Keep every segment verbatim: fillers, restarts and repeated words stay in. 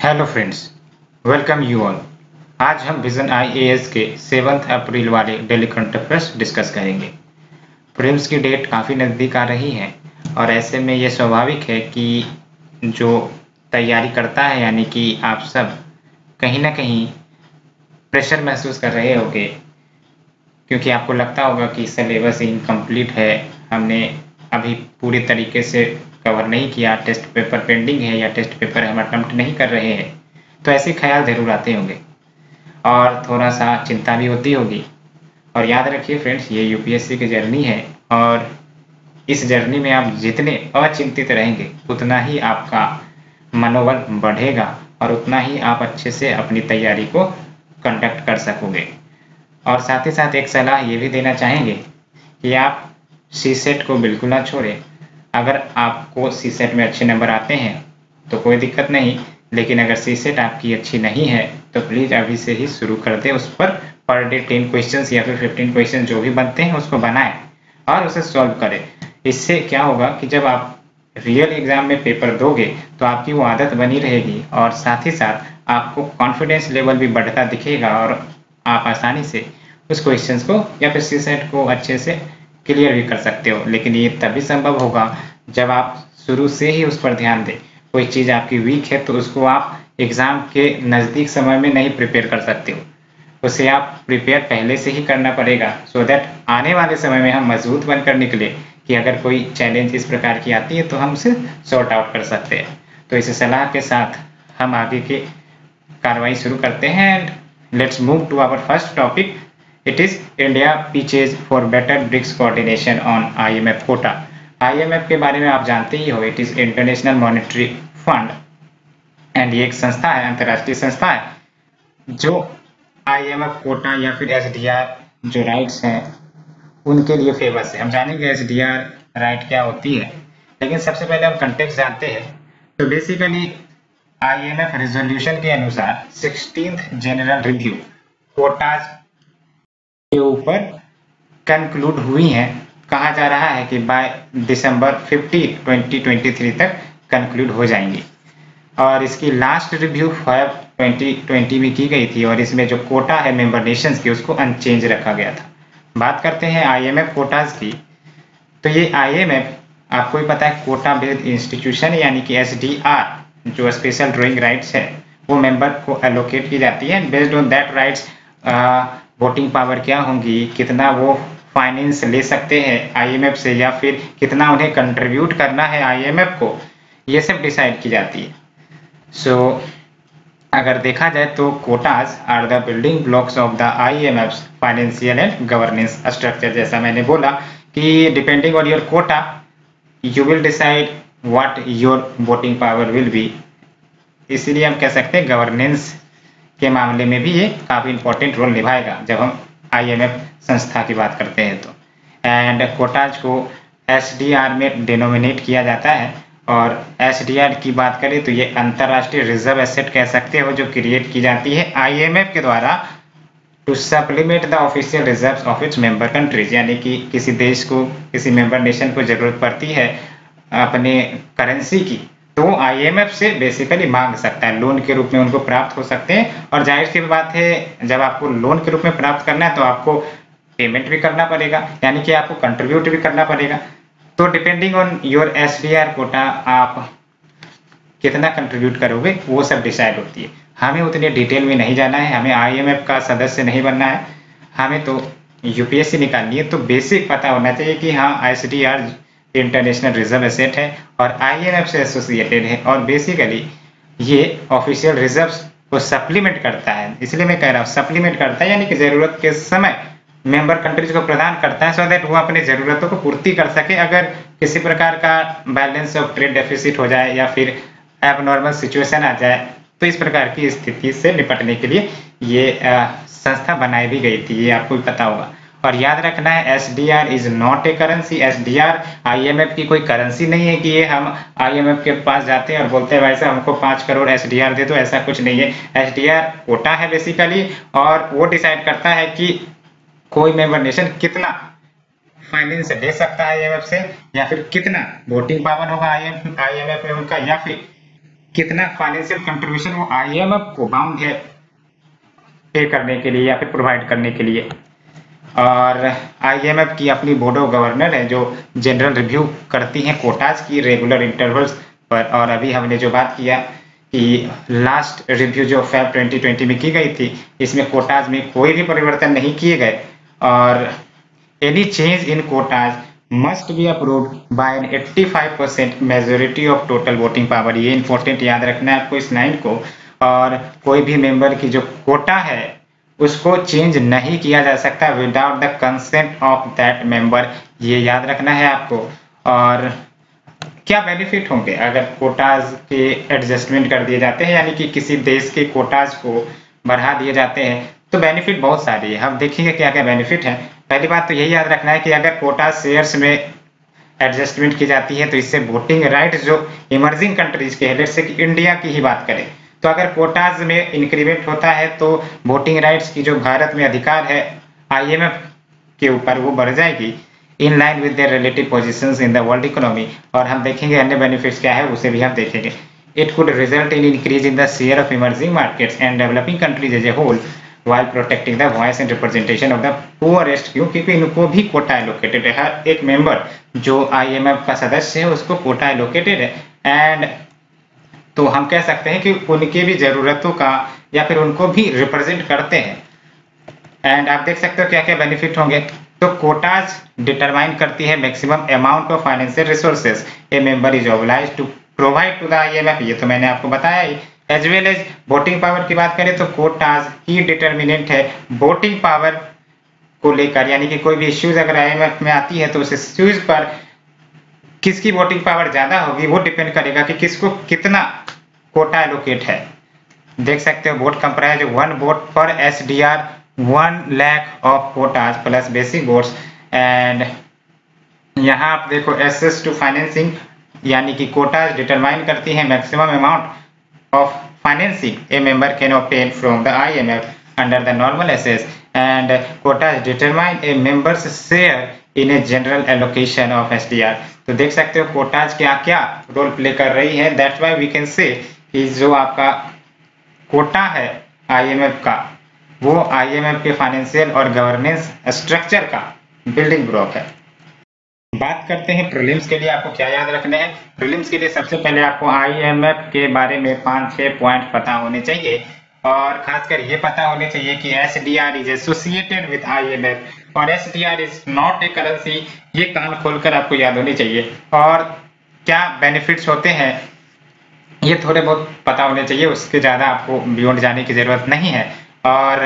Hello friends, welcome you all. आज हम Vision IAS के सेवन्थ अप्रैल वाले डेली करंट अफेयर्स डिस्कस करेंगे। प्रीलिम्स की डेट काफ़ी नज़दीक आ रही है और ऐसे में ये स्वाभाविक है कि जो तैयारी करता है यानी कि आप सब कहीं ना कहीं प्रेशर महसूस कर रहे होंगे, क्योंकि आपको लगता होगा कि सिलेबस इनकम्प्लीट है, हमने अभी पूरी तरीके से कवर नहीं किया, टेस्ट पेपर पेंडिंग है या टेस्ट पेपर हम अटेम्प्ट नहीं कर रहे हैं। तो ऐसे ख्याल जरूर आते होंगे और थोड़ा सा चिंता भी होती होगी। और याद रखिए फ्रेंड्स, ये यूपीएससी की जर्नी है और इस जर्नी में आप जितने अचिंतित रहेंगे उतना ही आपका मनोबल बढ़ेगा और उतना ही आप अच्छे से अपनी तैयारी को कंडक्ट कर सकोगे। और साथ ही साथ एक सलाह ये भी देना चाहेंगे कि आप सी सेट को बिल्कुल ना छोड़ें। अगर आपको सी सेट में अच्छे नंबर आते हैं तो कोई दिक्कत नहीं, लेकिन अगर सी सेट आपकी अच्छी नहीं है तो प्लीज़ अभी से ही शुरू कर दें। उस पर पर डे टेन क्वेश्चंस या फिर फिफ्टीन क्वेश्चन जो भी बनते हैं उसको बनाएं और उसे सॉल्व करें। इससे क्या होगा कि जब आप रियल एग्जाम में पेपर दोगे तो आपकी वो आदत बनी रहेगी और साथ ही साथ आपको कॉन्फिडेंस लेवल भी बढ़ता दिखेगा और आप आसानी से उस क्वेश्चंस को या फिर सी सेट को अच्छे से क्लियर भी कर सकते हो। लेकिन ये तभी संभव होगा जब आप शुरू से ही उस पर ध्यान दें। कोई चीज़ आपकी वीक है तो उसको आप एग्ज़ाम के नज़दीक समय में नहीं प्रिपेयर कर सकते हो, उसे आप प्रिपेयर पहले से ही करना पड़ेगा, सो दैट आने वाले समय में हम मजबूत बनकर निकले कि अगर कोई चैलेंज इस प्रकार की आती है तो हम उसे सॉर्ट आउट कर सकते हैं। तो इस सलाह के साथ हम आगे की कार्रवाई शुरू करते हैं and let's move to our first topic. It is India pitches for better BRICS coordination on I M F quota। I M F के बारे में आप जानते ही हो, it is International Monetary Fund and ये एक संस्था है, अंतर्राष्ट्रीय संस्था है जो आई एम एफ कोटा या फिर एस डी आर जो राइट्स हैं उनके लिए फेमस है। हम जानेंगे एस डी आर राइट क्या होती है, लेकिन सबसे पहले हम कंटेक्स्ट जानते हैं। तो basically I M F resolution के अनुसार सिक्सटीन्थ जनरल रिव्यू कोटाज के ऊपर कंक्लूड हुई हैं। कहा जा रहा है कि by December fifteen twenty twenty three तक कंक्लूड हो जाएंगी और इसकी last review five twenty twenty में की गई थी और इसमें जो कोटा है मेंबर नेशंस की उसको अनचेंज रखा गया था। बात करते हैं आई एम एफ कोटाज की। तो ये आई एम एफ आपको ही पता है कोटा बेस्ड इंस्टीट्यूशन यानी कि एस डी आर जो स्पेशल ड्राइंग राइट्स है वो मेंबर को एलोकेट की जाती है। Based on that rights voting power क्या होंगी, कितना वो फाइनेंस ले सकते हैं आई एम एफ से या फिर कितना उन्हें कंट्रीब्यूट करना है आई एम एफ को, ये सब डिसाइड की जाती है। सो so, अगर देखा जाए तो quotas are the building blocks of the I M F financial and governance structure. जैसा मैंने बोला कि depending on your quota you will decide what your voting power will be. इसीलिए हम कह सकते हैं गवर्नेंस के मामले में भी ये काफ़ी इंपॉर्टेंट रोल निभाएगा जब हम आई एम एफ संस्था की बात करते हैं। तो एंड कोटाज को एस डी आर में डिनोमिनेट किया जाता है और एस डी आर की बात करें तो ये अंतर्राष्ट्रीय रिजर्व एसेट कह सकते हो जो क्रिएट की जाती है आई एम एफ के द्वारा to supplement the official reserves of its member countries. यानी कि किसी देश को, किसी मेंबर नेशन को जरूरत पड़ती है अपने करेंसी की तो वो आई एम एफ से बेसिकली मांग सकता है, लोन के रूप में उनको प्राप्त हो सकते हैं। और जाहिर सी बात है जब आपको लोन के रूप में प्राप्त करना है तो आपको पेमेंट भी करना पड़ेगा, यानी कि आपको कंट्रीब्यूट भी करना पड़ेगा। तो depending on your S D R quota आप कितना कंट्रीब्यूट करोगे वो सब डिसाइड होती है। हमें उतने डिटेल में नहीं जाना है, हमें आई एम एफ का सदस्य नहीं बनना है, हमें तो यू पी एस सी निकालनी है। तो बेसिक पता होना चाहिए कि हाँ S D R international reserve asset है और आई एम एफ से एसोसिएटेड है और बेसिकली ये ऑफिशियल रिजर्व्स को सप्लीमेंट करता है। इसलिए मैं कह रहा हूँ सप्लीमेंट करता है, यानी कि जरूरत के समय मेंबर कंट्रीज को प्रदान करता है सो दैट वो अपनी जरूरतों को पूर्ति कर सके। अगर किसी प्रकार का बैलेंस ऑफ ट्रेड डेफिसिट हो जाए या फिर एबनॉर्मल सिचुएशन आ जाए तो इस प्रकार की स्थिति से निपटने के लिए ये आ, संस्था बनाई भी गई थी, ये आपको भी पता होगा। और याद रखना है S D R is not a currency. S D R I M F की कोई करेंसी नहीं है कि ये हम आई एम एफ के पास जाते हैं और बोलते हैं भाई साहब हमको पाँच करोड़ एस डी आर दे दो, ऐसा कुछ नहीं है। एस डी आर कोटा है बेसिकली और वो डिसाइड करता है कि कोई मेंबर नेशन कितना फाइनेंस ले सकता है आई एम एफ से या फिर कितना वोटिंग पावर होगा आई एम एफ में उनका या फिर कितना फाइनेंशियल कंट्रीब्यूशन वो आईएमएफ को बाउंड है पे करने के लिए या फिर प्रोवाइड करने के लिए। और आईएमएफ की अपनी बोर्ड ऑफ गवर्नर है जो जनरल रिव्यू करती हैं कोटाज की रेगुलर इंटरवल्स पर। और अभी हमने जो बात किया कि लास्ट रिव्यू जो फेब ट्वेंटी ट्वेंटी में की गई थी, इसमें कोटाज में कोई भी परिवर्तन नहीं किए गए और any change in quotas must be approved by an पचासी percent majority of total voting power. ये इंपॉर्टेंट याद रखना है आपको इस लाइन को। और कोई भी मेंबर की जो कोटा है उसको चेंज नहीं किया जा सकता without the consent of that member, ये याद रखना है आपको। और क्या बेनिफिट होंगे अगर कोटाज के एडजस्टमेंट कर दिए जाते हैं, यानी कि किसी देश के कोटाज को बढ़ा दिए जाते हैं, तो बेनिफिट बहुत सारी है। हम देखेंगे क्या क्या बेनिफिट है। पहली बात तो यही याद रखना है कि अगर कोटा शेयर्स में एडजस्टमेंट की जाती है तो इससे वोटिंग राइट्स जो इमर्जिंग कंट्रीज के हैं, जैसे कि इंडिया की ही बात करें, तो अगर कोटाज में इंक्रीमेंट होता है तो वोटिंग राइट्स की जो भारत में अधिकार है आईएमएफ के ऊपर वो बढ़ जाएगी in line with their relative positions in the world economy. और हम देखेंगे अन्य बेनिफिट्स क्या है, उसे भी हम देखेंगे। It could result in increase in the share of emerging markets and developing countries as a whole while protecting the voice and representation of the poorest, क्योंकि इनको भी कोटा एलोकेटेड है। हर एक मेंबर जो आईएमएफ का सदस्य है उसको कोटा एलोकेटेड है एंड तो हम कह सकते हैं कि उनकी भी जरूरतों का या फिर उनको भी रिप्रेजेंट करते हैं। एंड आप देख सकते हो क्या क्या बेनिफिट होंगे। तो कोटाज डिटरमाइन करती है maximum amount of financial resources a member is obliged to provide to the IMF, ये तो मैंने आपको बताया ही। As well as voting power की बात करें तो कोटाज ही डिटर्मिनेंट है वोटिंग पावर को लेकर, यानी कि कोई भी इश्यूज अगर आईएमएफ में आती है तो उस इश्यूज पर किसकी वोटिंग पावर ज्यादा होगी वो डिपेंड करेगा कि किसको कितना कोटा एलोकेट है। देख सकते हो vote comprise one vote per SDR one lakh of quotas plus basic votes. And यहाँ आप देखो एसेस टू फाइनेंसिंग, यानी कि कोटाज डिटरमाइन करती है maximum amount of financing a member can obtain from the I M F under the normal assets, and quotas determine a member's share in a general allocation of S D R। तो देख सकते हो कोटाज क्या क्या role play कर रही है। That's why we can say कि जो आपका कोटा है आईएमएफ का वो आईएमएफ के फाइनेंशियल और गवर्नेंस स्ट्रक्चर का बिल्डिंग ब्लॉक है। बात करते हैं प्रीलिम्स के लिए आपको क्या याद रखने हैं। प्रीलिम्स के लिए सबसे पहले आपको आईएमएफ के बारे में पांच छह पॉइंट पता होने चाहिए और खासकर ये पता होने चाहिए कि SDR is associated with IMF और SDR is not a currency. ये कान खोलकर आपको याद होनी चाहिए। और क्या बेनिफिट्स होते हैं ये थोड़े बहुत पता होने चाहिए, उसके ज्यादा आपको बियॉन्ड जाने की जरूरत नहीं है। और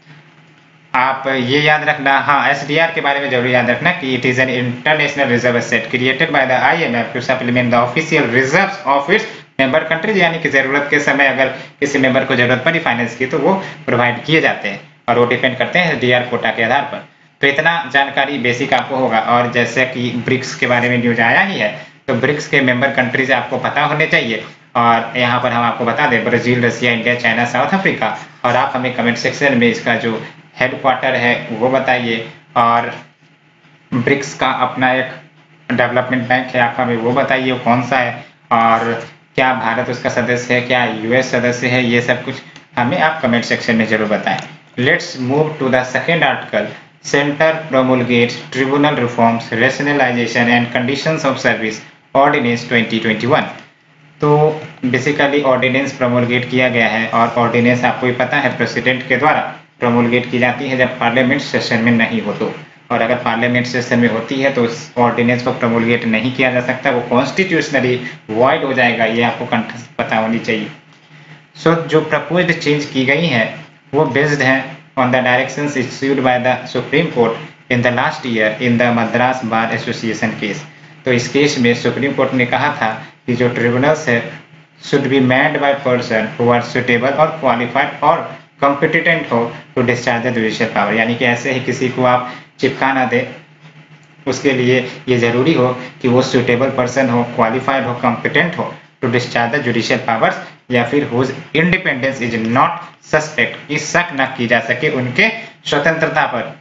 आप ये याद रखना, हाँ एसडीआर के बारे में जरूर याद रखना कि it is an international reserve asset created by the IMF to supplement the official reserves of its member countries, यानी कि जरूरत के समय अगर किसी मेंबर को जरूरत पड़ी फाइनेंस की तो वो प्रोवाइड किए जाते हैं और वो डिपेंड करते हैं एसडीआर कोटा के आधार पर। तो इतना जानकारी बेसिक आपको होगा। और जैसे कि ब्रिक्स के बारे में न्यूज आया ही है तो ब्रिक्स के मेंबर कंट्रीज आपको पता होने चाहिए। और यहाँ पर हम आपको बता दें Brazil, Russia, India, China, South Africa. और आप हमें कमेंट सेक्शन में इसका जो हेडक्वार्टर है वो बताइए और ब्रिक्स का अपना एक डेवलपमेंट बैंक है आप हमें वो बताइए कौन सा है और क्या भारत उसका सदस्य है, क्या यूएस सदस्य है, ये सब कुछ हमें आप कमेंट सेक्शन में जरूर बताएं। Let's move to the second article. Centre promulgates tribunal reforms rationalisation and conditions of service ordinance twenty twenty one. तो बेसिकली ऑर्डिनेंस प्रोमुलगेट किया गया है और ऑर्डिनेंस आपको ही पता है प्रेसिडेंट के द्वारा प्रोमुलगेट की जाती है जब पार्लियामेंट सेशन में नहीं हो तो। और अगर पार्लियामेंट सेशन में होती है तो उस ऑर्डिनेंस को प्रोमुलगेट नहीं किया जा सकता, वो कॉन्स्टिट्यूशनली वॉइड हो जाएगा, ये आपको कंठस्थ पता होनी चाहिए। सो so, जो प्रपोज्ड चेंज की गई है वो बेस्ड है on the directions issued by the Supreme Court in the last year in the Madras bar association case. तो इस केस में सुप्रीम कोर्ट ने कहा था कि जो ट्रिब्यूनल्स है should be manned by person who are suitable और क्वालिफाइड और कॉम्पिटिटेंट हो to discharge the judicial power, यानी कि ऐसे ही किसी को आप चिपका ना दे, उसके लिए ये जरूरी हो कि वो सुटेबल पर्सन हो, क्वालिफाइड हो, कॉम्पिटेंट हो to discharge the judicial powers, या फिर whose independence is not suspect, कि शक न की जा सके उनके स्वतंत्रता पर।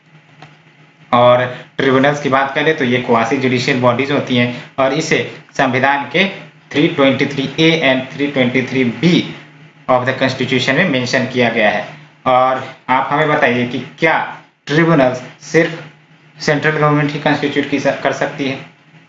और ट्रिब्यूनल्स की बात करें तो ये क्वासी जुडिशियल बॉडीज होती हैं और इसे संविधान के three twenty three A and three twenty three B of the constitution में मेंशन किया गया है। और आप हमें बताइए कि क्या ट्रिब्यूनल सिर्फ सेंट्रल गवर्नमेंट ही कॉन्स्टिट्यूट की कर सकती है?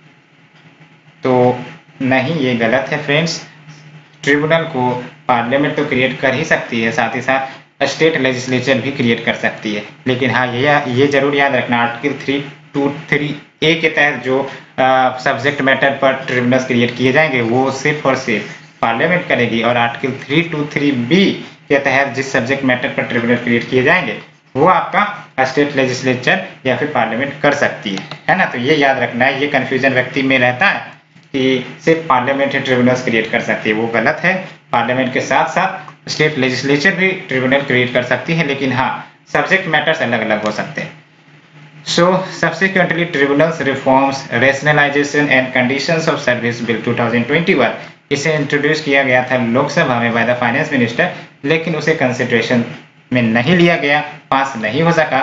तो नहीं, ये गलत है फ्रेंड्स। ट्रिब्यूनल को पार्लियामेंट तो क्रिएट कर ही सकती है, साथ ही साथ स्टेट लेजिस्लेचर भी क्रिएट कर सकती है। लेकिन हाँ, ये ये जरूर याद रखना, article three two three A के तहत जो सब्जेक्ट मैटर पर ट्रिब्यूनल्स क्रिएट किए जाएंगे वो सिर्फ और सिर्फ पार्लियामेंट करेगी, और article three two three B के तहत जिस सब्जेक्ट मैटर पर ट्रिब्यूनल क्रिएट किए जाएंगे वो आपका स्टेट लेजिस्लेचर या फिर पार्लियामेंट कर सकती है, है ना। तो ये याद रखना है, ये कंफ्यूजन व्यक्ति में रहता है कि सिर्फ पार्लियामेंट ही ट्रिब्यूनल्स क्रिएट कर सकती है, वो गलत है। पार्लियामेंट के साथ साथ स्टेट लेजिस्लेचर भी ट्रिब्यूनल क्रिएट कर सकती है, लेकिन हाँ, सब्जेक्ट मैटर्स अलग अलग हो सकते हैं। So subsequently tribunals reforms rationalization and conditions of service bill two thousand twenty one, इसे इंट्रोड्यूस किया गया था लोकसभा में बाय द फाइनेंस मिनिस्टर, लेकिन उसे कंसिडरेशन में नहीं लिया गया, पास नहीं हो सका।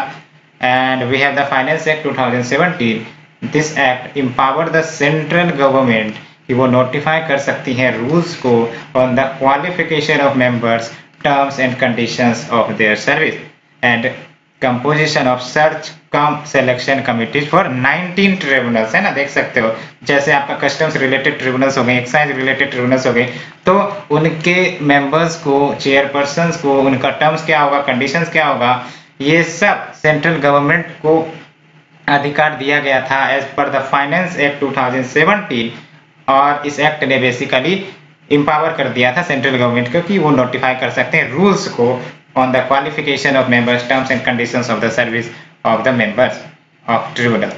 And we have the finance act two thousand seventeen, this act empower the central government कि वो नोटिफाई कर सकती हैं रूल्स को on the qualification of members, terms and conditions of their service and composition of search cum selection committees for nineteen tribunals, है ना। देख सकते हो, जैसे आपका कस्टम्स रिलेटेड ट्रिब्यूनल्स हो गए, एक्साइज रिलेटेड ट्रिब्यूनल्स हो गए, तो उनके मेंबर्स को, चेयरपर्सन को, उनका टर्म्स क्या होगा, कंडीशंस क्या होगा, ये सब सेंट्रल गवर्नमेंट को अधिकार दिया गया था as per the finance act two thousand seventeen. और इस एक्ट ने बेसिकली एम्पावर कर दिया था सेंट्रल गवर्नमेंट को कि वो नोटिफाई कर सकते हैं रूल्स को on the qualification of members, terms and conditions of the service of the members of tribunal।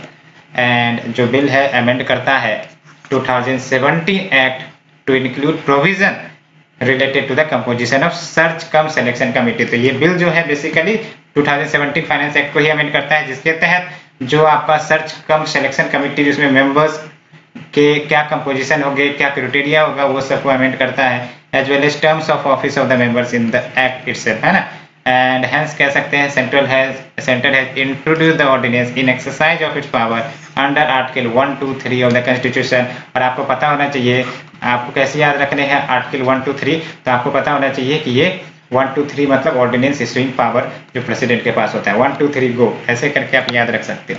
and जो बिल है अमेंड करता है two thousand seventeen act to include provision related to the composition of search cum selection committee। तो ये bill जो है basically two thousand seventeen finance act को ही अमेंड करता है, जिसके तहत जो आपका सर्च कम सिलेक्शन कमिटी जिसमें मेंबर्स के क्या कंपोजिशन होंगे, क्या क्राइटेरिया होगा, वो सबको अमेंड करता है, as well as terms of office of the members in the act itself, है ना। एंड हेंस कह सकते हैं central has centre has introduce the ordinance in exercise of its power under article one two three of the constitution. और आपको पता होना चाहिए, आपको कैसे याद रखने हैं आर्टिकल वन टू थ्री, तो आपको पता होना चाहिए कि ये वन टू थ्री मतलब ऑर्डिनेंस इशूइंग पावर जो प्रेसिडेंट के पास होता है, वन टू थ्री गो, ऐसे करके आप याद रख सकते हो।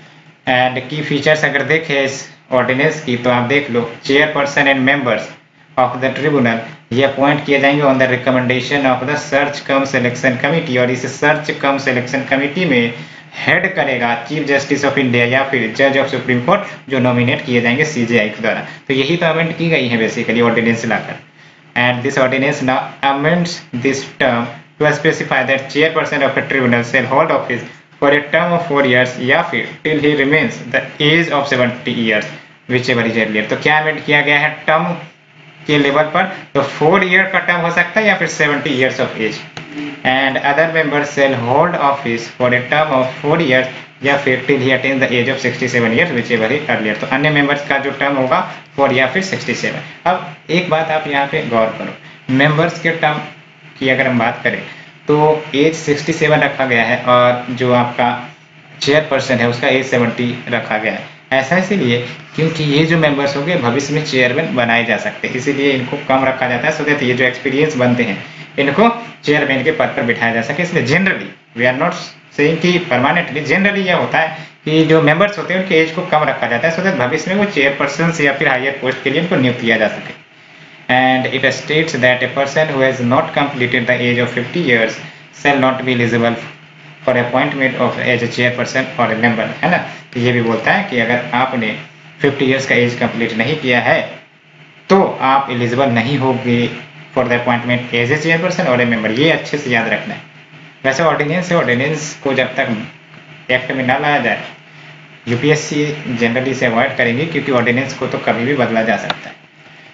एंड की फीचर्स अगर देखें इस ऑर्डिनेंस की, तो आप देख लो, chairperson and members of the tribunal ये अपॉइंट किए जाएंगे on the recommendation of the search cum selection committee. और इस सर्च कम सिलेक्शन कमिटी में हेड करेगा चीफ जस्टिस ऑफ इंडिया या फिर जज ऑफ सुप्रीम कोर्ट, जो नॉमिनेट किए जाएंगे सीजेआई के द्वारा। तो यही तो अमेंड की गई है बेसिकली ऑर्डिनेंस लाकर। And this ordinance now amends this term to specify that chairperson of a tribunal shall hold office for a term of four years या फिर till he remains the age of seventy years whichever is earlier. तो क्या amend किया गया है term के level पर, तो फोर ईयर का टर्म हो सकता है या फिर seventy years of age. And other members shall hold office for a term of four years या फिर till he attain the age of sixty seven years whichever is earlier. तो अन्य मेंबर्स का जो टर्म होगा फोर या फिर sixty seven. अब एक बात आप यहाँ पे गौर करो, मेंबर्स के टर्म की अगर हम बात करें तो एज सिक्सटी सेवन रखा गया है और जो आपका चेयरपर्सन है उसका एज सेवेंटी रखा गया है। ऐसा इसलिए क्योंकि ये जो मेंबर्स होंगे भविष्य में चेयरमैन बनाए जा सकते हैं, इसीलिए इनको कम रखा जाता है, सो दैट ये जो एक्सपीरियंस बनते हैं इनको चेयरमैन के पद पर बिठाया जा सके। इसलिए generally we are not saying कि परमानेंटली, जनरली यह होता है कि जो मेंबर्स होते हैं उनके एज को कम रखा जाता है, सो दैट भविष्य में वो चेयरपर्सन या फिर हायर पोस्ट के लिए उनको नियुक्त किया जा सके। And it states that a person who has not completed the age of fifty years shall not be eligible for appointment of as a chairperson or a member, है ना। तो ये भी बोलता है कि अगर आपने फिफ्टी इयर्स का एज कंप्लीट नहीं किया है तो आप एलिजिबल नहीं होंगे for the appointment as a chairperson और ए मेंबर। ये अच्छे से याद रखना है। वैसे ऑर्डिनेंस है, ऑर्डिनेंस को जब तक एक्ट में ना लाया जाए यूपीएससी जनरली से अवॉइड करेंगे, क्योंकि ऑर्डिनेंस को तो कभी भी बदला जा सकता है।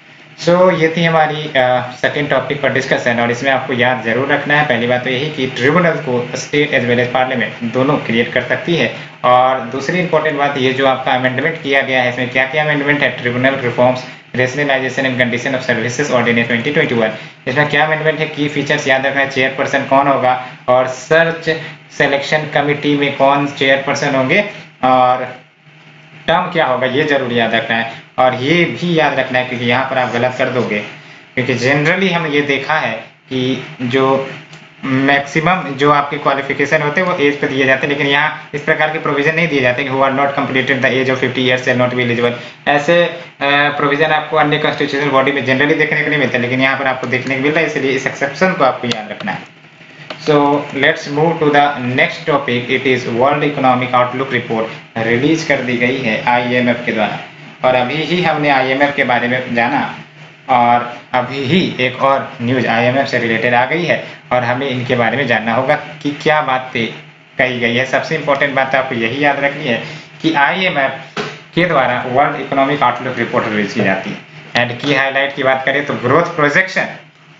सो so, ये थी हमारी सेकेंड टॉपिक पर डिस्कशन, और इसमें आपको याद जरूर रखना है पहली बात तो यही कि ट्रिब्यूनल को state as well as parliament दोनों क्रिएट कर सकती है। और दूसरी इंपॉर्टेंट बात ये जो आपका अमेंडमेंट किया गया है, इसमें क्या क्या अमेंडमेंट है, tribunal reforms, rationalisation and condition of services ordinance twenty twenty one, इसमें क्या अमेंडमेंट है, की फीचर्स याद रखना है, चेयरपर्सन कौन होगा और सर्च सिलेक्शन कमिटी में कौन चेयरपर्सन होंगे और टर्म क्या होगा ये जरूर याद रखना है। और ये भी याद रखना है क्योंकि यहाँ पर आप गलत कर दोगे, क्योंकि जनरली हमने ये देखा है कि जो मैक्सिमम जो आपके क्वालिफिकेशन होते हैं वो एज पे दिए जाते हैं, लेकिन यहाँ इस प्रकार के प्रोविजन नहीं दिए जाते कि who are not completed the age of fifty years shall not be eligible. ऐसे प्रोविजन आपको अन्य कॉन्स्टिट्यूशनल बॉडी में जनरली देखने को नहीं मिलता, लेकिन यहाँ पर आपको देखने को मिल रहा है, इसलिए इस एक्सेप्शन को आपको याद रखना है। So let's move to the next topic. It is world economic outlook report release कर दी गई है आई एम एफ के द्वारा, और अभी ही हमने आई एम एफ के बारे में जाना, और अभी ही एक और न्यूज आई एम एफ से रिलेटेड आ गई है और हमें इनके बारे में जानना होगा कि क्या बातें कही गई है। सबसे इंपॉर्टेंट बात आपको यही याद रखनी है कि आई एम एफ के द्वारा world economic outlook report release की जाती है। एंड की हाईलाइट की बात करें तो ग्रोथ प्रोजेक्शन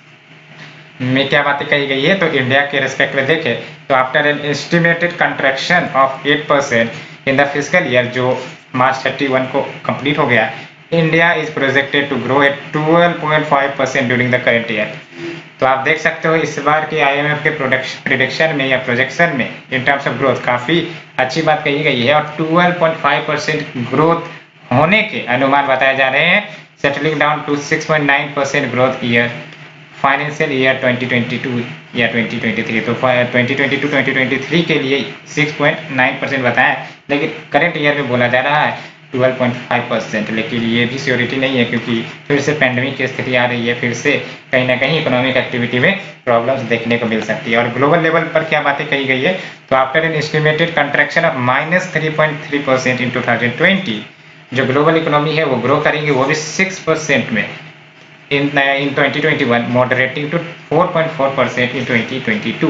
में क्या बातें कही गई है, तो इंडिया के रेस्पेक्ट में देखें तो after an estimated contraction of eight percent in the fiscal year जो मार्च थर्टी वन को कंप्लीट हो गया, India is projected to grow at twelve point five percent during the current year. तो आप देख सकते हो इस बार के आई एम एफ के प्रोडक्शन में या प्रोजेक्शन में इन टर्म्स ऑफ ग्रोथ काफी अच्छी बात कही गई है, और twelve point five percent growth होने के अनुमान बताए जा रहे हैं, settling down to six point nine percent growth year financial year twenty twenty two या ट्वेंटी ट्वेंटी थ्री। तो twenty twenty two twenty twenty three के लिए सिक्स पॉइंट नाइन परसेंट बताया, लेकिन करेंट ईयर में बोला जा रहा है ट्वेल्व पॉइंट फाइव परसेंट। लेकिन ये भी श्योरिटी नहीं है क्योंकि फिर से पैंडेमिक की स्थिति आ रही है, फिर से कहीं ना कहीं इकोनॉमिक एक्टिविटी में प्रॉब्लम्स देखने को मिल सकती है। और ग्लोबल लेवल पर क्या बातें कही गई है, तो after an estimated contraction of minus three point three percent in two thousand twenty, जो ग्लोबल इकोनॉमी है वो ग्रो करेंगे, वो भी सिक्स परसेंट में in in twenty twenty one, moderating to four point four percent in twenty twenty two.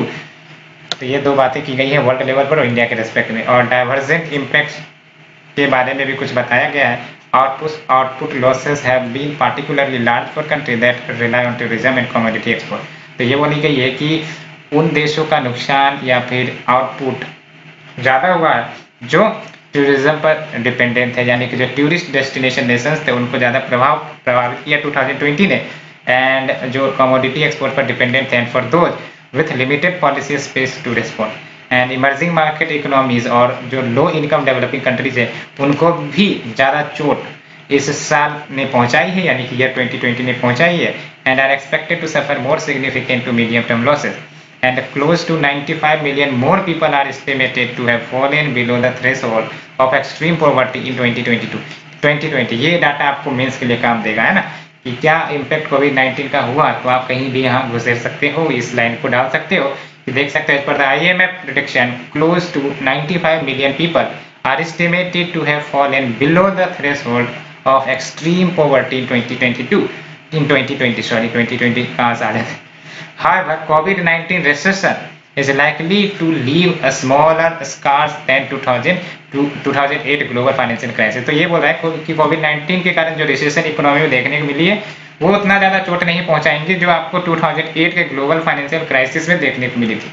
तो ये दो बातें की गई है वर्ल्ड लेवल पर और इंडिया के रेस्पेक्ट में। और डाइवर्जेंट इम्पैक्ट के बारे में भी कुछ बताया गया है। Output output losses have been particularly large for country that rely on tourism and commodity export. तो ये बोली गई है कि उन देशों का नुकसान या फिर आउटपुट ज़्यादा हुआ है जो टूरिज्म पर डिपेंडेंट है, यानी कि जो टूरिस्ट डेस्टिनेशन नेशंस थे उनको ज़्यादा प्रभाव प्रभावित किया टू थाउजेंड ट्वेंटी ने, एंड जो कमोडिटी एक्सपोर्ट पर डिपेंडेंट थे, and for those with limited policy space to respond. And emerging market economies और जो लो इनकम डेवलपिंग कंट्रीज है उनको भी ज़्यादा चोट इस साल ने पहुंचाई है, यानी कि ईयर ट्वेंटी ट्वेंटी ने पहुंचाई है, and are expected to suffer more significant to medium term losses, and close to ninety-five million more people are estimated to have fallen below the threshold of extreme poverty in twenty twenty-two twenty twenty। ये data आपको mains के लिए काम देगा, है ना, कि क्या इम्पैक्ट कोविड नाइन्टीन का हुआ। तो आप कहीं भी यहाँ गुजर सकते हो, इस लाइन को डाल सकते हो कि देख सकते हो, पर the I M F prediction close to ninety-five million people are estimated to have fallen below the threshold of extreme poverty in twenty twenty-two in twenty twenty sorry twenty twenty कहाँ से आ जाते। However, COVID nineteen recession is likely to leave a smaller scars than two thousand two thousand eight global financial crisis। तो ये बोल रहा है कि Covid nineteen के कारण जो रिसेशन इकोनॉमी में देखने को मिली है वो उतना ज़्यादा चोट नहीं पहुंचाएंगे जो आपको टू थाउजेंड एट के ग्लोबल फाइनेंशियल क्राइसिस में देखने को मिली थी।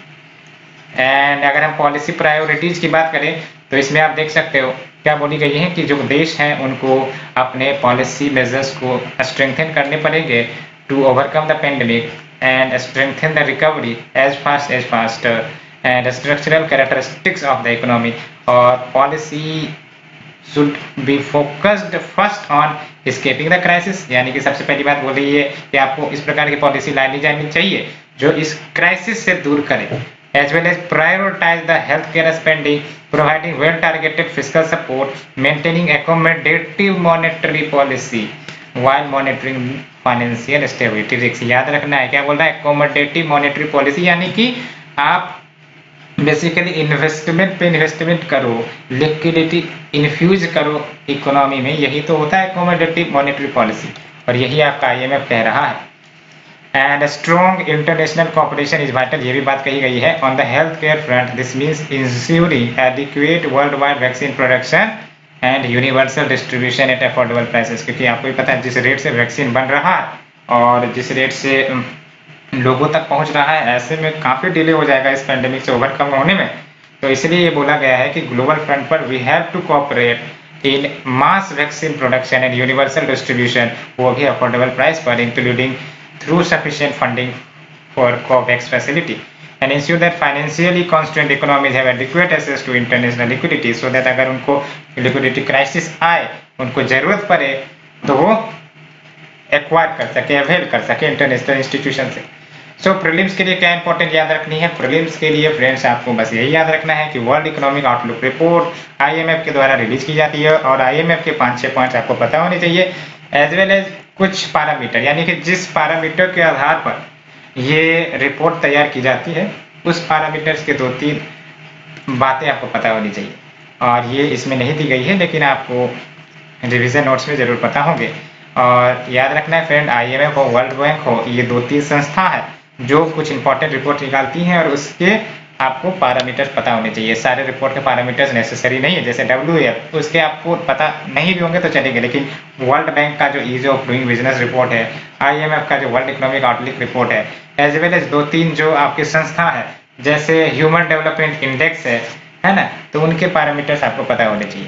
एंड अगर हम पॉलिसी प्रायोरिटीज की बात करें तो इसमें आप देख सकते हो क्या बोली गई है कि जो देश हैं उनको अपने पॉलिसी मेजर्स को स्ट्रेंथन करने पड़ेंगे to overcome the pandemic and strengthen the recovery as fast as faster and structural characteristics of the economy, or policy should be focused first on escaping the crisis। यानी कि सबसे पहली बात बोल रही है कि आपको इस प्रकार की पॉलिसी लानी जानी चाहिए जो इस क्राइसिस से दूर करे, as well as prioritize the healthcare spending, providing well targeted fiscal support, maintaining accommodative monetary policy while monitoring financial stability risk. याद रखना है क्या बोल रहा है, अकोमोडेटिव मॉनेटरी पॉलिसी, यानी कि आप बेसिकली इन्वेस्टमेंट पे इन्वेस्टमेंट करो, लिक्विडिटी इन्फ्यूज करो इकोनॉमी में, यही तो होता है अकोमोडेटिव मॉनेटरी पॉलिसी, और यही आपका आई एम एफ कह रहा है। And strong international cooperation is vital, ये भी बात कही गई है। On the health care front this means ensuring adequate world wide vaccine production and universal distribution at affordable prices. क्योंकि आपको भी पता है जिस रेट से वैक्सीन बन रहा है और जिस रेट से लोगों तक पहुंच रहा है, ऐसे में काफ़ी डिले हो जाएगा इस पैंडेमिक से ओवरकम होने में। तो इसलिए ये बोला गया है कि ग्लोबल फ्रंट पर we have to cooperate in mass vaccine production and universal distribution, वो भी अफोर्डेबल प्राइस पर, including through sufficient funding for COVAX facility, and ensure that financially constrained economies have adequate access to international liquidity, so that अगर उनको liquidity crisis आए, उनको जरूरत पड़े तो वो एक्वायर कर सके, अवेल कर सके इंटरनेशनल इंस्टीट्यूशन से। सो so, प्रीलिम्स के लिए क्या इंपॉर्टेंट याद रखनी है? प्रीलिम्स के लिए फ्रेंड्स आपको बस यही याद रखना है कि world economic outlook report IMF के द्वारा रिलीज की जाती है और आईएमएफ के पांच छह पॉइंट्स आपको पता होने चाहिए, एज वेल एज कुछ पैरामीटर, यानी कि जिस पैरामीटर के आधार पर ये रिपोर्ट तैयार की जाती है उस पैरामीटर्स के दो तीन बातें आपको पता होनी चाहिए, और ये इसमें नहीं दी गई है लेकिन आपको रिवीजन नोट्स में जरूर पता होंगे। और याद रखना है फ्रेंड, आईएमएफ हो, वर्ल्ड बैंक हो, ये दो तीन संस्था है जो कुछ इंपॉर्टेंट रिपोर्ट निकालती हैं और उसके आपको पैरामीटर्स पता होने चाहिए। सारे रिपोर्ट के पैरामीटर्स नेसेसरी नहीं है, जैसे डब्ल्यू एफ उसके आपको पता नहीं भी होंगे तो चलेंगे, लेकिन वर्ल्ड बैंक का जो ease of doing business report है, आईएमएफ का जो वर्ल्ड इकोनॉमिक आउटलुक रिपोर्ट है, एज वेल एज दो तीन जो आपकी संस्था है जैसे ह्यूमन डेवलपमेंट इंडेक्स है है ना, तो उनके पैरामीटर्स आपको पता होने चाहिए।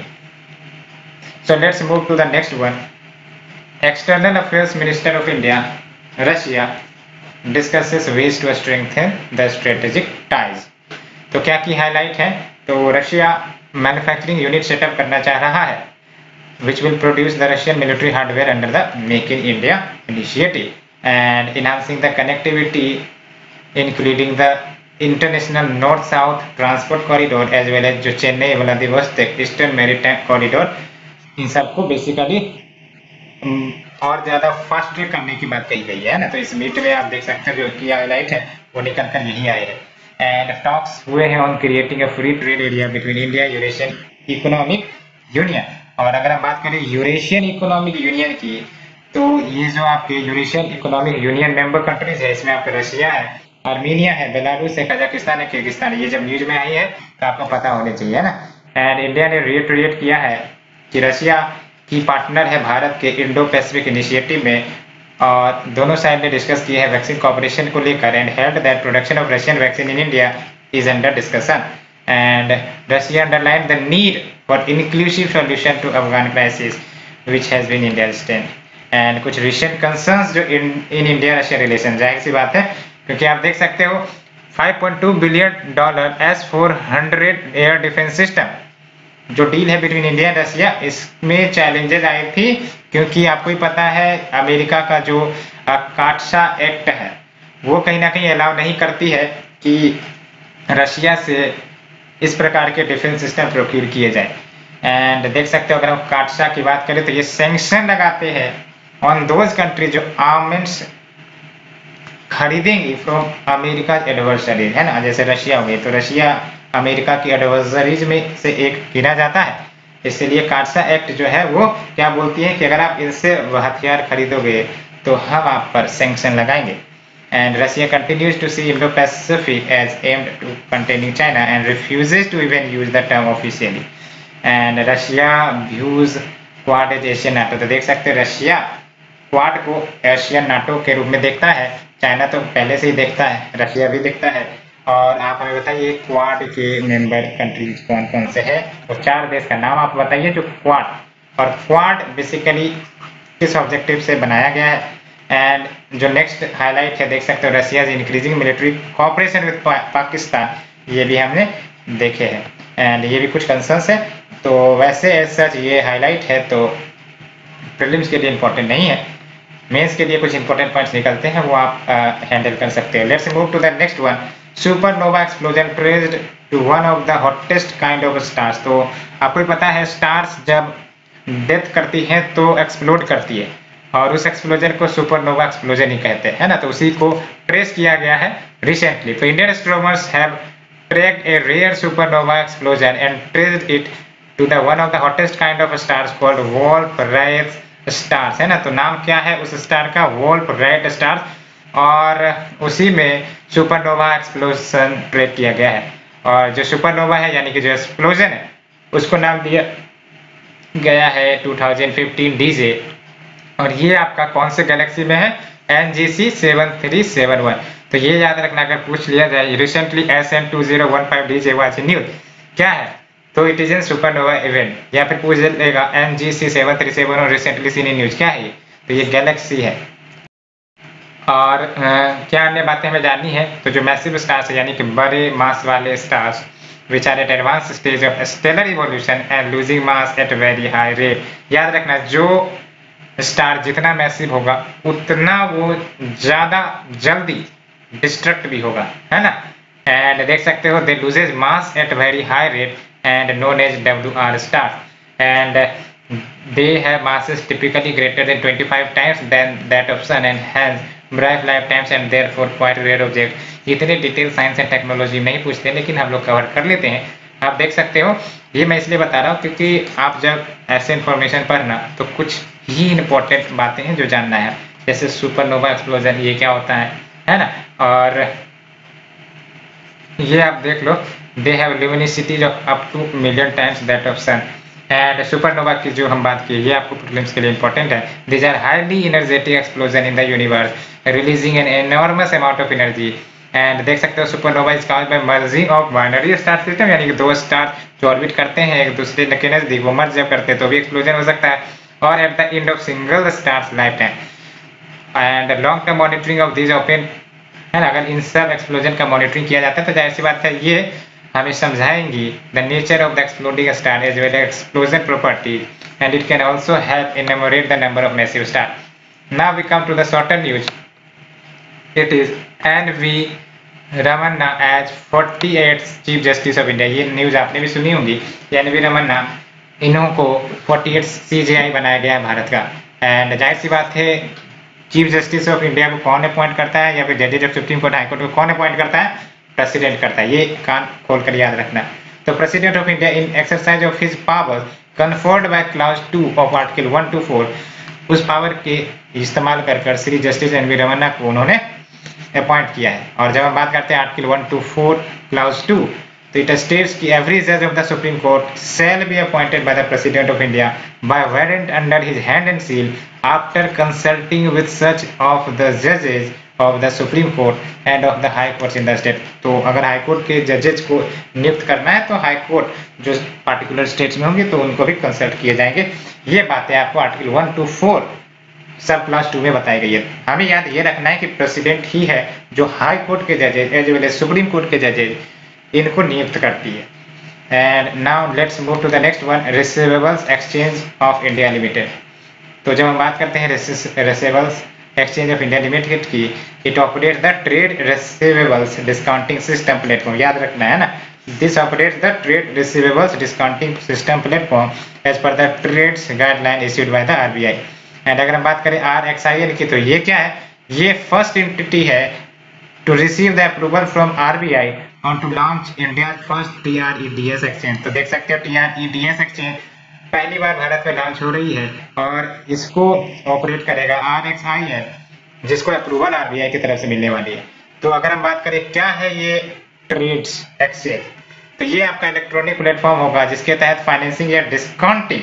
So let's move to the next one. External affairs minister of India Russia discusses ways to strengthen the strategic ties. तो क्या की हाईलाइट है? तो रशिया मैन्युफैक्चरिंग यूनिट सेटअप करना चाह रहा है which will produce the Russian military hardware under the Make in India initiative and enhancing the connectivity including the international north-south transport corridor as well as जो Chennai Vladivostok eastern maritime corridor, इन सबको basically और ज्यादा fast करने की बात कही गई है ना। तो इस मीट में आप देख सकते हैं जो की हाईलाइट है वो निकल कर यही आए हैं। एंड टॉक्स हुए हैं on creating a free trade area between India Eurasian Economic Union. और अगर हम बात करें यूरेशियन इकोनॉमिक यूनियन की, तो ये जो आपके Eurasian Economic Union member countries है, इसमें आपका रशिया है, आर्मीनिया है, बेलारूस है, कजाकिस्तान है, किर्गिस्तान है। ये जब न्यूज में आई है तो आपको पता होने चाहिए ना। एंड इंडिया ने रिएटरेट किया है कि रशिया की पार्टनर है भारत के इंडो पैसिफिक इनिशिएटिव में, और दोनों साइड ने डिस्कस किया है वैक्सीन कॉपरेशन को लेकर and held that production of Russian vaccine in India is under discussion and Russia underline the need for inclusive solution to Afghan crisis which has been India stand. And कुछ recent concerns जो in in India Russia relation, जाहिर सी बात है क्योंकि आप देख सकते हो five point two billion dollar S four hundred air defence system जो डील है बिटवीन इंडिया एंड रशिया, इसमें चैलेंजेस आई थी क्योंकि आपको ही पता है अमेरिका का जो काटसा एक्ट है वो कहीं ना कहीं अलाउ नहीं करती है कि रशिया से इस प्रकार के डिफेंस सिस्टम प्रोक्यूर किए जाए। एंड देख सकते हो अगर हम काटसा की बात करें तो ये सैंक्शन लगाते हैं ऑन दोज कंट्री जो आर्मेंट्स खरीदेंगी फ्रॉम अमेरिका एडवर्सरीज, है ना, जैसे रशिया हुए तो रशिया अमेरिका की एडवर्सरीज में से एक गिना जाता है। इसलिए काटसा एक्ट जो है वो क्या बोलती है कि अगर आप इनसे हथियार खरीदोगे तो हम आप पर सैंक्शन लगाएंगे। And Russia continues to see Indo Pacific as aimed to containing China and refuses to even use the term officially. And Russia views Quad as Asian NATO. तो देख सकते हैं रशिया क्वाड को एशियन नाटो के रूप में देखता है। चाइना तो पहले से ही देखता है, रशिया भी देखता है। और आप हमें बताइए क्वाड के मेंबर कंट्रीज कौन कौन से हैं, और चार देश का नाम आप बताइए जो क्वाड, और क्वाड बेसिकली किस ऑब्जेक्टिव से बनाया गया है। एंड जो नेक्स्ट हाईलाइट है देख सकते हो Russia is increasing military cooperation with Pakistan, ये भी हमने देखे हैं। एंड ये भी कुछ कंसर्न्स है। तो वैसे एज सच ये हाईलाइट है तो प्रीलिम्स के लिए इंपॉर्टेंट नहीं है, मेंस के लिए कुछ इंपॉर्टेंट पॉइंट्स निकलते हैं वो आप हैंडल कर सकते हो। Let's move to the next one. Supernova explosion traced to one of the hottest kind of stars. तो आपको पता है स्टार्स जब डेथ करती हैं तो एक्सप्लोड करती है, और उस एक्सप्लोजन को सुपरनोवा एक्सप्लोजन ही कहते हैं, है ना। तो उसी को ट्रेस किया गया है रिसेंटली। तो Indian astronomers have tracked a rare supernova explosion and traced it to the one of the hottest kind of stars called Wolf Rayet stars, है ना। तो नाम क्या है उस स्टार का? वोल्फ राइज स्टार्स, और उसी में सुपरनोवा एक्सप्लोजन ट्रैक किया गया है। और जो सुपरनोवा है यानी कि जो एक्सप्लोजन है उसको नाम दिया गया है two thousand fifteen D J, और ये आपका कौन से गैलेक्सी में है? N G C seven three seven one. तो ये याद रखना, अगर पूछ लिया जाए recently S N two zero one five D J was news क्या है तो it is an supernova event, या फिर पूछ लेगा N G C seven three seven और रिसेंटली सीन न्यूज क्या है ये, तो ये गैलेक्सी है। और आ, क्या अन्य बातें हमें जाननी है? तो जो मैसिव स्टार्स है यानी कि बड़े मास वाले stars which are at advance stage of stellar evolution and losing mass at very high rate. याद रखना जो स्टार जितना मैसिव होगा उतना वो ज्यादा जल्दी डिस्ट्रक्ट भी होगा, है ना। एंड देख सकते हो they loses mass at very high rate and known as W R star and they have masses typically greater than twenty-five times than that of sun and has bright lifetimes and therefore quite rare object। इतने detail science and technology नहीं पूछते लेकिन हम लोग cover कर लेते हैं। आप देख सकते हो, ये मैं इसलिए बता रहा हूँ क्योंकि आप जब ऐसे इंफॉर्मेशन पढ़ना तो कुछ ही इंपॉर्टेंट बातें हैं जो जानना है, जैसे सुपरनोवा एक्सप्लोजन ये क्या होता है, है ना। और ये आप देख लो, they have luminosities of up to million times that of sun and supernova की जो हम बात की ये आपको प्रीलिम्स के लिए इंपॉर्टेंट है। These are highly energetic explosion in the universe releasing an enormous amount of energy and देख सकते हो supernova is called by merging of binary star system, यानी कि दो स्टार जो ऑर्बिट करते हैं एक दूसरे के नजदीक वो मर्ज जब करते हैं तो भी एक्सप्लोजन हो सकता है, और at the end of single stars life time and long term monitoring of these open, है ना। अगर इन सब एक्सप्लोजन का मॉनिटरिंग किया जाता है तो जाहिर सी बात है ये हमें समझाएंगी the nature of the exploding star as well as explosion property and it can also help enumerate the number of massive star. Now we come to the shorter news. It is N V Ramana as अड़तालीस chief justice of India. ये न्यूज आपने भी सुनी होगी, N V Ramana इन्हों को अड़तालीस सीजेआई बनाया गया है भारत का। एंड जाहिर सी बात है चीफ जस्टिस ऑफ इंडिया को कौन अपॉइंट करता है या फिर जजेज ऑफ सुप्रीम कोर्ट हाईकोर्ट को कौन अपॉइंट करता है, प्रेसिडेंट करता है। ये कान खोल कर याद रखना। तो president of India in exercise of his power conferred by clause two of article one two four, उस पावर के इस्तेमाल कर कर Shri justice N V Ramana को उन्होंने अपॉइंट किया है। और जब हम बात करते हैं article one two four clause to, तो इट स्टेट्स कि एवरी जज of the Supreme court shall be appointed by the president of India by warrant under his hand and seal after consulting with such of the जजेस of the Supreme court end of the high court in the state. तो अगर high Court के जजेज को नियुक्त करना है तो High Court जो पार्टिकुलर स्टेट्स में होंगे तो उनको भी कंसल्ट किए जाएंगे। ये बातें आपको article one two four sub clause two में बताई गई है। हमें याद ये रखना है कि प्रेसिडेंट ही है जो हाई कोर्ट के जजेज as well as Supreme Court के जजेज इनको नियुक्त करती है। And now let's move to the next one, receivables exchange of India limited. तो जब हम बात करते हैं receivables exchange of India limited की, it operate the trade receivables discounting system platform, याद रखना है ना। This operates the trade receivables discounting system platform as per the TReDS guideline issued by the RBI. And अगर हम बात करें are X I L की, तो ये क्या है, ये फर्स्ट एंटिटी है to receive the approval from RBI और to launch India first T R E D S exchange. तो देख सकते हो T R E D S exchange पहली बार भारत में लॉन्च हो रही है और इसको ऑपरेट करेगा आर एक्स आई एल, जिसको अप्रूवल आरबीआई की तरफ से मिलने वाली है। तो अगर हम बात करें क्या है ये ट्रेड्स एक्सचेंज, तो ये आपका इलेक्ट्रॉनिक प्लेटफॉर्म होगा जिसके तहत फाइनेंसिंग या डिस्काउंटिंग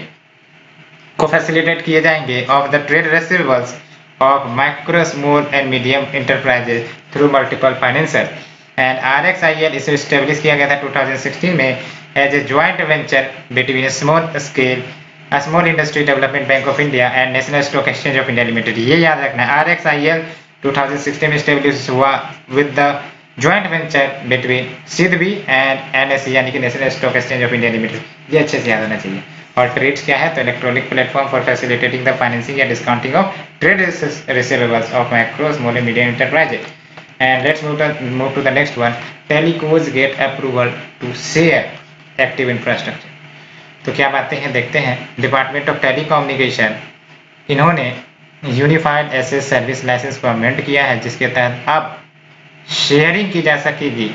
को फैसिलिटेट किए जाएंगे of the trade receivables of micro small and medium enterprises through multiple financer. And R X I L इसे एस्टेब्लिश किया गया था टू थाउजेंड सिक्सटीन में as a joint venture between small scale small industry development bank of India and National Stock Exchange of India limited. ये याद रखना है, R X I L two thousand sixteen में establish हुआ with the joint venture between SIDBI and NSE यानी कि National Stock Exchange of India limited. ये अच्छे से याद होना चाहिए। और ट्रेड्स क्या है, तो electronic platform for facilitating the financing या discounting of trade receivables of micro small and medium enterprises. And let's move to, move to the next one. Telecos get approval to share active infrastructure. तो क्या बातें हैं देखते हैं। Department of telecommunication इन्होंने unified asset service licence को amend किया है जिसके तहत अब शेयरिंग की जा सकेगी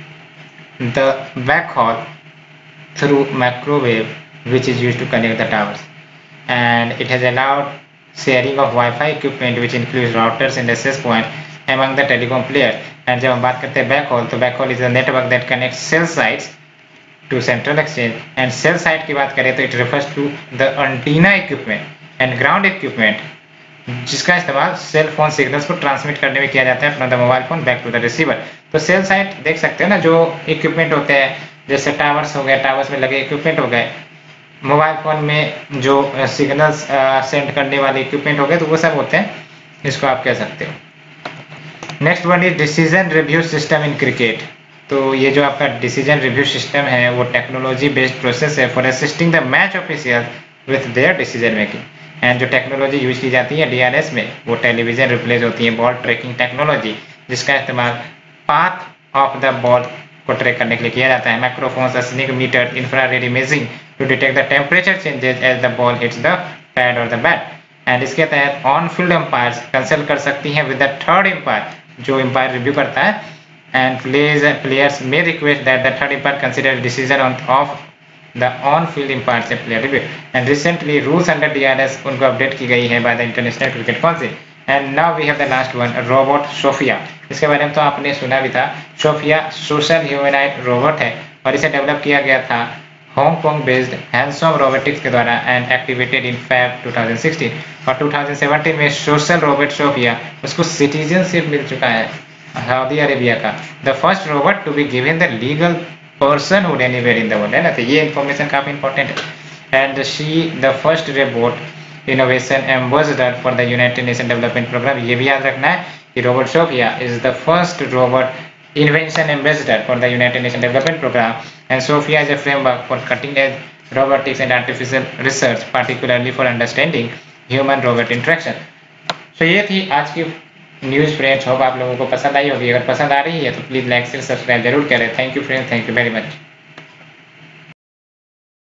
the backhaul through microwave which is used to connect the towers, and it has allowed sharing of Wi-Fi equipment which includes routers and access point among the telecom players. And जब हम बात करते हैं backhaul, तो backhaul is a network that connects cell sites to central exchange. And cell site की बात करें तो it refers to the antenna equipment and ground equipment जिसका इस्तेमाल सेल फोन सिग्नल्स को ट्रांसमिट करने में किया जाता है from the mobile phone back to the receiver. तो सेल साइट देख सकते हो ना, जो इक्विपमेंट होते हैं जैसे टावर्स हो गए, टावर्स में लगे इक्विपमेंट हो गए, मोबाइल फोन में जो सिग्नल्स सेंड करने वाले इक्विपमेंट हो गए, तो वो सब होते हैं, इसको आप कह सकते हो। Next one is decision review system in cricket. तो ये जो आपका डिसीजन रिव्यू सिस्टम है वो टेक्नोलॉजी बेस्ड प्रोसेस है for assisting the match official with their decision making. And जो टेक्नोलॉजी यूज की जाती है डी आर एस में वो टेलीविजन रिप्लेस होती है बॉल ट्रैकिंग टेक्नोलॉजी, जिसका इस्तेमाल पाथ ऑफ द बॉल को ट्रैक करने के लिए किया जाता है। Microphones, snick meter, infrared imaging to detect the temperature changes as the ball hits the pad और द बैट। एंड इसके तहत ऑन फील्ड एम्पायर्स कंसल्ट कर सकती हैं विद द थर्ड एम्पायर, जो एम्पायर रिव्यू करता है, and players players may request that the third umpire consider decision on of the on field empire से player review. And recently rules under D R S उनको update की गई है by the International Cricket Council. And now we have the last one, robot Sophia. इसके बारे में तो आपने सुना भी था। सोफिया सोशल ह्यूमनॉइड रोबोट है और इसे डेवलप किया गया था हांगकांग बेस्ड हैंडसॉम रोबोटिक्स के द्वारा and activated in Feb two thousand sixteen. और टू थाउजेंड सेवेंटीन में सोशल रोबोट सोफिया उसको सिटीजनशिप मिल चुका है सऊदी अरेबिया का, the first robot to be given the legal personhood anywhere in the world, है ना। तो ये इन्फॉर्मेशन काफी इंपॉर्टेंट है। And she the first robot innovation ambassador for the United Nation Development Programme. ये भी याद रखना है कि robot Sophia is the first robot invention ambassador for the United Nations Development Program, and Sophia is a framework for cutting edge robotics and artificial research, particularly for understanding human robot interaction. So ये थी आज की news friends, hope आप लोगों को पसंद आई होगी। अगर पसंद आ रही है तो प्लीज लाइक से सब्सक्राइब जरूर करें। Thank you friends, thank you very much.